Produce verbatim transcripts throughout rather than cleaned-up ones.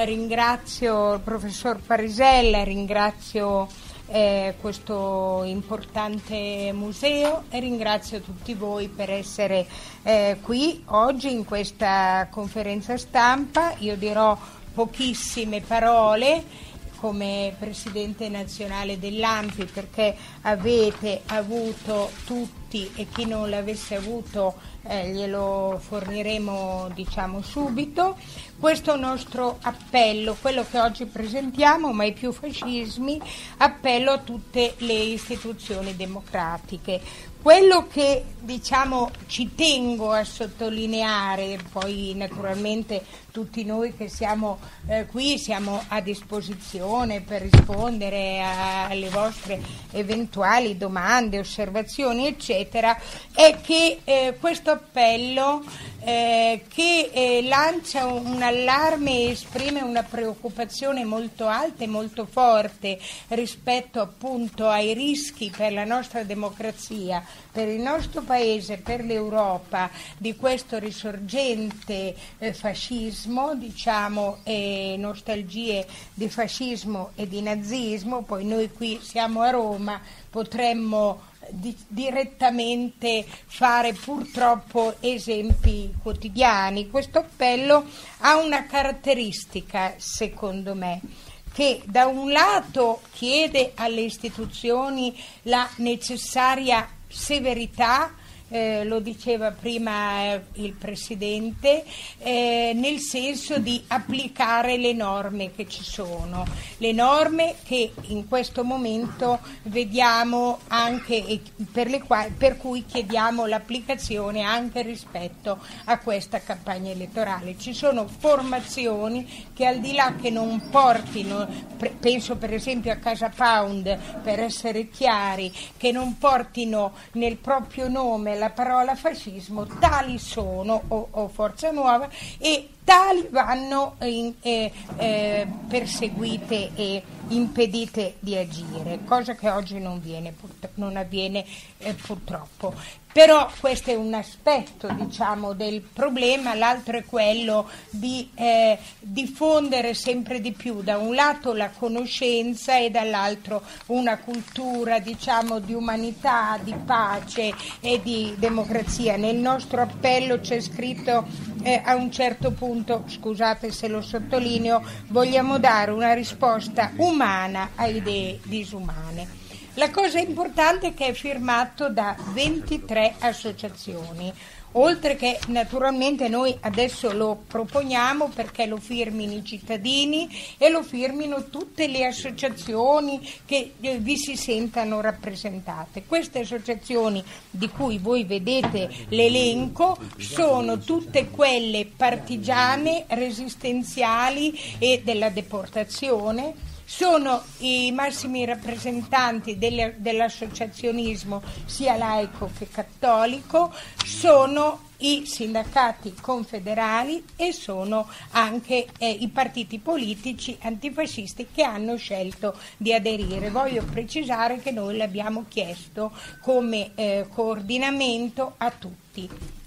ringrazio il professor Parisella, ringrazio eh, questo importante museo e ringrazio tutti voi per essere eh, qui oggi in questa conferenza stampa. Io dirò pochissime parole come Presidente nazionale dell'A N P I, perché avete avuto tutti, e chi non l'avesse avuto eh, glielo forniremo diciamo subito, questo nostro appello, quello che oggi presentiamo, Mai più fascismi, appello a tutte le istituzioni democratiche. Quello che diciamo ci tengo a sottolineare, poi naturalmente tutti noi che siamo eh, qui siamo a disposizione per rispondere a, alle vostre eventuali domande, osservazioni eccetera, è che eh, questo appello eh, che eh, lancia un, un allarme e esprime una preoccupazione molto alta e molto forte rispetto appunto ai rischi per la nostra democrazia, per il nostro Paese, per l'Europa, di questo risorgente eh, fascismo, diciamo, e nostalgie di fascismo e di nazismo. Poi noi qui siamo a Roma, potremmo di, direttamente fare purtroppo esempi quotidiani. Questo appello ha una caratteristica, secondo me, che da un lato chiede alle istituzioni la necessaria severità, eh, lo diceva prima eh, il Presidente, eh, nel senso di applicare le norme che ci sono, le norme che in questo momento vediamo anche e per, le quali, per cui chiediamo l'applicazione anche rispetto a questa campagna elettorale. Ci sono formazioni che al di là che non portino, pre, penso per esempio a Casa Pound, per essere chiari, che non portino nel proprio nome la parola fascismo, tali sono, o, o Forza Nuova, e tali vanno in, eh, eh, perseguite e impedite di agire, cosa che oggi non, viene, non avviene eh, purtroppo. Però questo è un aspetto, diciamo, del problema. L'altro è quello di eh, diffondere sempre di più da un lato la conoscenza e dall'altro una cultura, diciamo, di umanità, di pace e di democrazia. Nel nostro appello c'è scritto eh, a un certo punto, scusate se lo sottolineo, vogliamo dare una risposta umana a idee disumane. La cosa importante è che è firmato da ventitré associazioni, oltre che naturalmente noi adesso lo proponiamo perché lo firmino i cittadini e lo firmino tutte le associazioni che vi si sentano rappresentate. Queste associazioni di cui voi vedete l'elenco sono tutte quelle partigiane, resistenziali e della deportazione. Sono i massimi rappresentanti delle, dell'associazionismo sia laico che cattolico, sono i sindacati confederali e sono anche eh, i partiti politici antifascisti che hanno scelto di aderire. Voglio precisare che noi l'abbiamo chiesto come eh, coordinamento a tutti.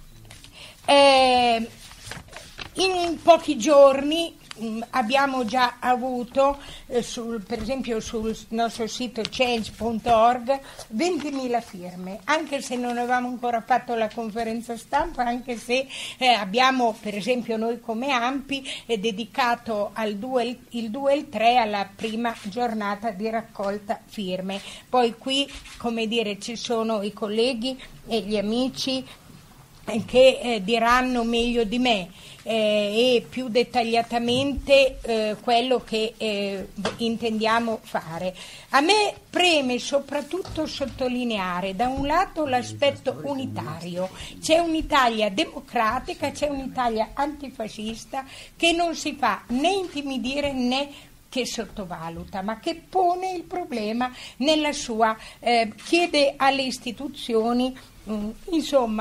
Eh, in pochi giorni abbiamo già avuto, eh, sul, per esempio sul nostro sito change punto org, ventimila firme, anche se non avevamo ancora fatto la conferenza stampa, anche se eh, abbiamo, per esempio noi come A N P I, eh, dedicato al due, il due e il tre alla prima giornata di raccolta firme. Poi qui, come dire, ci sono i colleghi e gli amici che eh, diranno meglio di me eh, e più dettagliatamente eh, quello che eh, intendiamo fare. A me preme soprattutto sottolineare da un lato l'aspetto unitario. C'è un'Italia democratica, c'è un'Italia antifascista che non si fa né intimidire né che sottovaluta, ma che pone il problema nella sua, eh, chiede alle istituzioni, mh, insomma,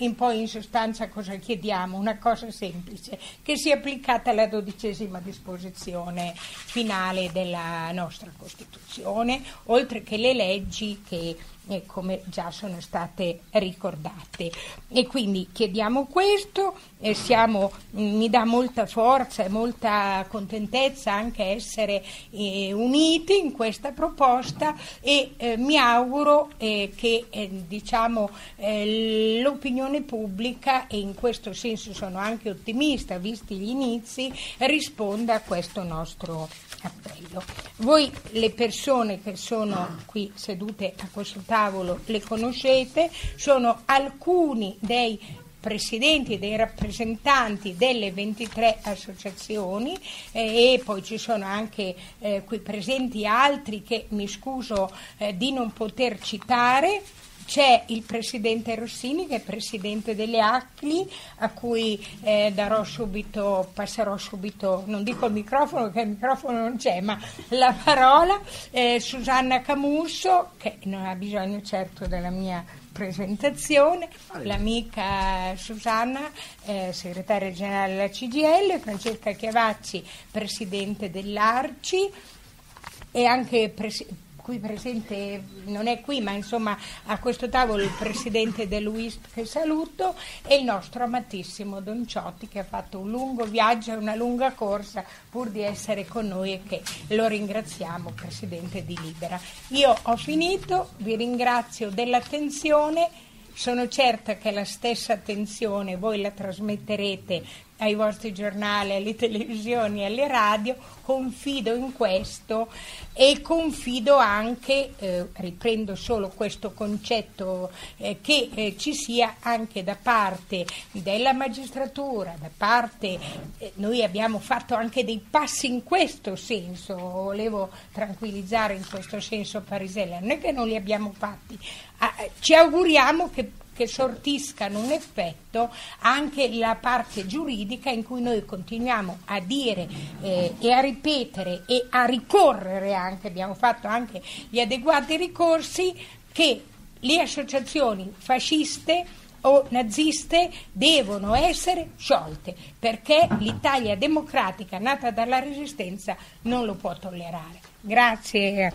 in poi in sostanza cosa chiediamo? Una cosa semplice, che sia applicata la dodicesima disposizione finale della nostra Costituzione, oltre che le leggi che eh, come già sono state ricordate. E quindi chiediamo questo, eh, siamo, mi dà molta forza e molta contentezza anche essere eh, uniti in questa proposta, e eh, mi auguro eh, che eh, diciamo eh, l'opinione pubblica, e in questo senso sono anche ottimista visti gli inizi, risponda a questo nostro appello. Voi le persone che sono qui sedute a questo tavolo le conoscete, sono alcuni dei presidenti e dei rappresentanti delle ventitré associazioni, eh, e poi ci sono anche eh, qui presenti altri che mi scuso eh, di non poter citare. C'è il presidente Rossini, che è presidente delle A C L I, a cui eh, darò subito, passerò subito, non dico il microfono perché il microfono non c'è, ma la parola. eh, Susanna Camusso, che non ha bisogno certo della mia presentazione, l'amica Susanna, eh, segretaria generale della C G I L, Francesca Chiavacci, presidente dell'Arci, e anche presidente qui presente, non è qui ma insomma a questo tavolo, il presidente dell'U I S P che saluto, e il nostro amatissimo Don Ciotti, che ha fatto un lungo viaggio e una lunga corsa pur di essere con noi, e che lo ringraziamo, presidente di Libera. Io ho finito, vi ringrazio dell'attenzione, sono certa che la stessa attenzione voi la trasmetterete ai vostri giornali, alle televisioni, alle radio. Confido in questo, e confido anche, eh, riprendo solo questo concetto, eh, che eh, ci sia anche da parte della magistratura, da parte, eh, noi abbiamo fatto anche dei passi in questo senso, volevo tranquillizzare in questo senso Parisella, non è che non li abbiamo fatti, ah, ci auguriamo che che sortiscano un effetto anche la parte giuridica, in cui noi continuiamo a dire eh, e a ripetere e a ricorrere anche, abbiamo fatto anche gli adeguati ricorsi, che le associazioni fasciste o naziste devono essere sciolte, perché l'Italia democratica nata dalla Resistenza non lo può tollerare. Grazie.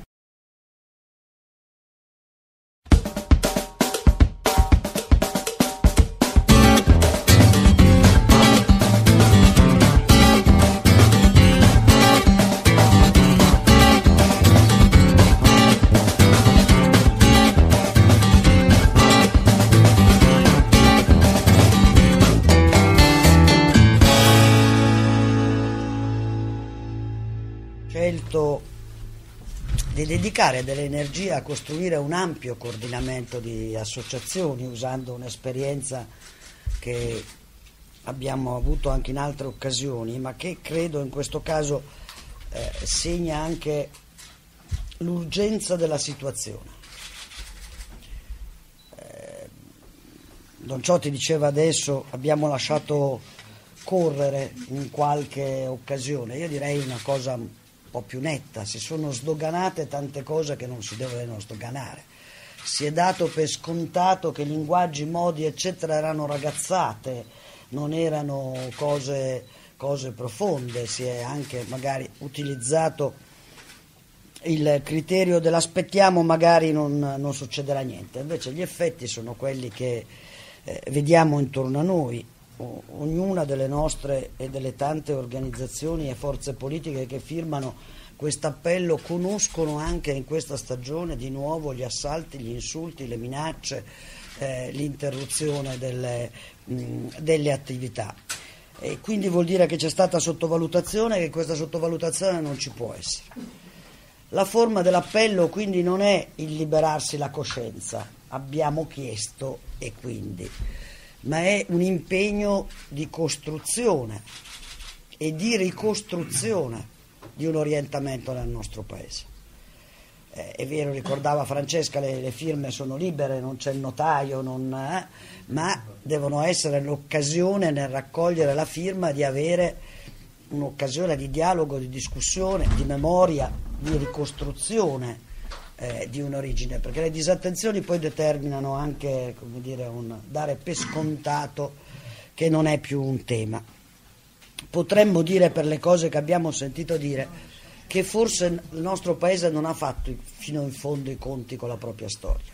Di dedicare delle energie a costruire un ampio coordinamento di associazioni, usando un'esperienza che abbiamo avuto anche in altre occasioni, ma che credo in questo caso eh, segna anche l'urgenza della situazione. Eh, Don Ciotti diceva adesso abbiamo lasciato correre in qualche occasione, io direi una cosa un po' più netta: si sono sdoganate tante cose che non si dovevano sdoganare, si è dato per scontato che linguaggi, modi eccetera erano ragazzate, non erano cose, cose profonde, si è anche magari utilizzato il criterio dell'aspettiamo, magari non, non succederà niente, invece gli effetti sono quelli che eh, vediamo intorno a noi. O, ognuna delle nostre e delle tante organizzazioni e forze politiche che firmano questo appello conoscono anche in questa stagione di nuovo gli assalti, gli insulti, le minacce, eh, l'interruzione delle, mh, delle attività, e quindi vuol dire che c'è stata sottovalutazione e che questa sottovalutazione non ci può essere. La forma dell'appello quindi non è il liberarsi la coscienza, abbiamo chiesto e quindi, ma è un impegno di costruzione e di ricostruzione di un orientamento nel nostro Paese. Eh, è vero, ricordava Francesca, le, le firme sono libere, non c'è il notaio, non, eh, ma devono essere l'occasione nel raccogliere la firma di avere un'occasione di dialogo, di discussione, di memoria, di ricostruzione eh, di un'origine, perché le disattenzioni poi determinano anche, come dire, un dare per scontato che non è più un tema. Potremmo dire, per le cose che abbiamo sentito dire, che forse il nostro paese non ha fatto fino in fondo i conti con la propria storia.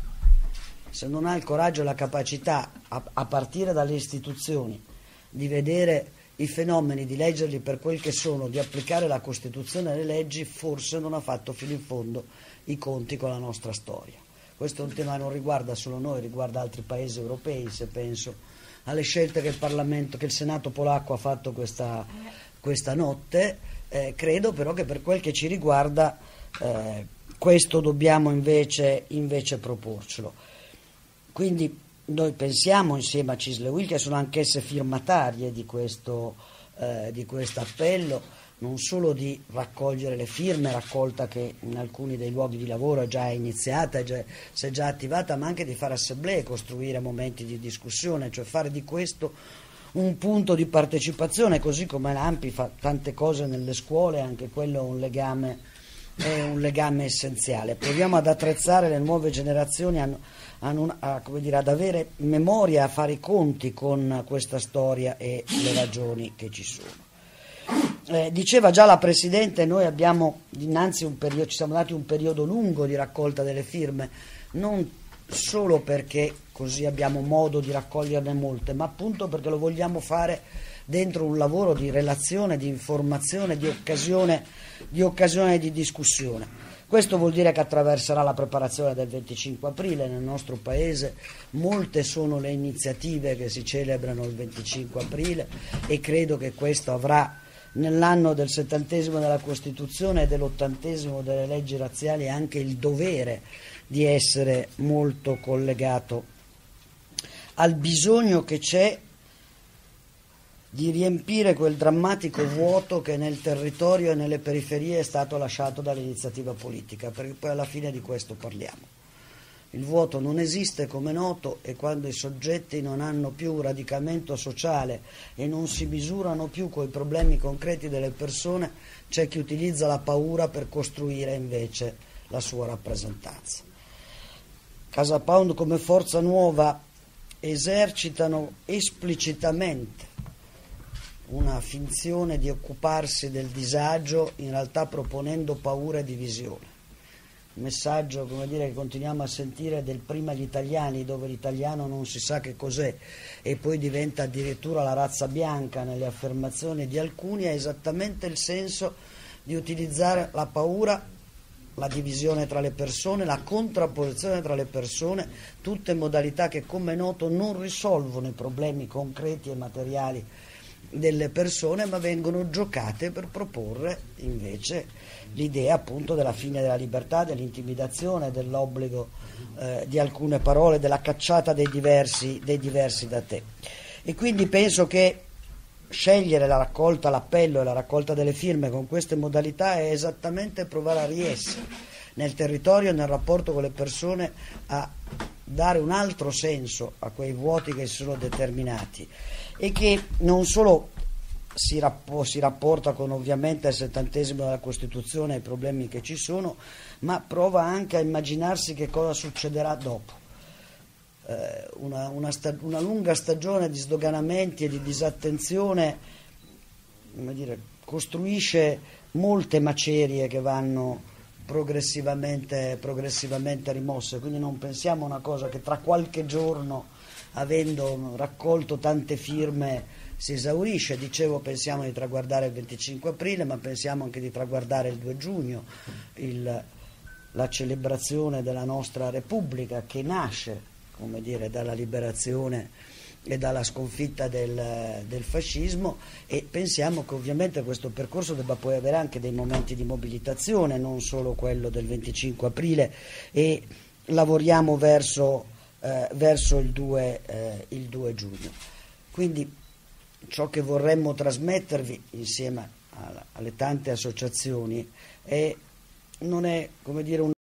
Se non ha il coraggio e la capacità, a, a partire dalle istituzioni, di vedere i fenomeni, di leggerli per quel che sono, di applicare la Costituzione e le leggi, forse non ha fatto fino in fondo i conti con la nostra storia. Questo è un tema che non riguarda solo noi, riguarda altri paesi europei, se penso alle scelte che il Parlamento, che il Senato polacco ha fatto questa, questa notte. Eh, credo però che per quel che ci riguarda eh, questo dobbiamo invece, invece proporcelo. Quindi noi pensiamo insieme a Cisle Will, che sono anch'esse firmatarie di questo eh, di questo appello, non solo di raccogliere le firme, raccolta che in alcuni dei luoghi di lavoro è già iniziata, è già, si è già attivata, ma anche di fare assemblee, costruire momenti di discussione, cioè fare di questo un punto di partecipazione, così come l'A M P I fa tante cose nelle scuole, anche quello è un legame, è un legame essenziale. Proviamo ad attrezzare le nuove generazioni a, a non, a, come dire, ad avere memoria, a fare i conti con questa storia e le ragioni che ci sono. Eh, diceva già la Presidente, noi abbiamo dinanzi un periodo, ci siamo dati un periodo lungo di raccolta delle firme, non solo perché così abbiamo modo di raccoglierne molte, ma appunto perché lo vogliamo fare dentro un lavoro di relazione, di informazione, di occasione, di occasione e di discussione. Questo vuol dire che attraverserà la preparazione del venticinque aprile nel nostro Paese. Molte sono le iniziative che si celebrano il venticinque aprile e credo che questo avrà, nell'anno del settantesimo della Costituzione e dell'ottantesimo delle leggi razziali, anche il dovere di essere molto collegato al bisogno che c'è di riempire quel drammatico vuoto che nel territorio e nelle periferie è stato lasciato dall'iniziativa politica, perché poi alla fine di questo parliamo. Il vuoto non esiste, come noto, e quando i soggetti non hanno più un radicamento sociale e non si misurano più coi problemi concreti delle persone, c'è chi utilizza la paura per costruire invece la sua rappresentanza. Casa Pound come Forza Nuova esercitano esplicitamente una finzione di occuparsi del disagio, in realtà proponendo paura e divisione. Il messaggio, come dire, che continuiamo a sentire del prima gli italiani, dove l'italiano non si sa che cos'è e poi diventa addirittura la razza bianca nelle affermazioni di alcuni, è esattamente il senso di utilizzare la paura, la divisione tra le persone, la contrapposizione tra le persone, tutte modalità che, come è noto, non risolvono i problemi concreti e materiali delle persone, ma vengono giocate per proporre invece l'idea appunto della fine della libertà, dell'intimidazione, dell'obbligo eh, di alcune parole, della cacciata dei diversi, dei diversi da te. E quindi penso che scegliere la raccolta, l'appello e la raccolta delle firme con queste modalità è esattamente provare a riessere nel territorio e nel rapporto con le persone, a dare un altro senso a quei vuoti che si sono determinati e che non solo si, rapp- si rapporta con ovviamente il settantesimo della Costituzione e i problemi che ci sono, ma prova anche a immaginarsi che cosa succederà dopo. Eh, una, una, sta- una lunga stagione di sdoganamenti e di disattenzione, come dire, costruisce molte macerie che vanno progressivamente, progressivamente rimosse, quindi non pensiamo a una cosa che tra qualche giorno, avendo raccolto tante firme, si esaurisce. Dicevo, pensiamo di traguardare il venticinque aprile, ma pensiamo anche di traguardare il due giugno, il, la celebrazione della nostra Repubblica, che nasce, come dire, dalla liberazione e dalla sconfitta del, del fascismo, e pensiamo che ovviamente questo percorso debba poi avere anche dei momenti di mobilitazione, non solo quello del venticinque aprile, e lavoriamo verso Eh, verso il due, eh, il due giugno. Quindi ciò che vorremmo trasmettervi insieme a, alle tante associazioni è, non è, come dire, un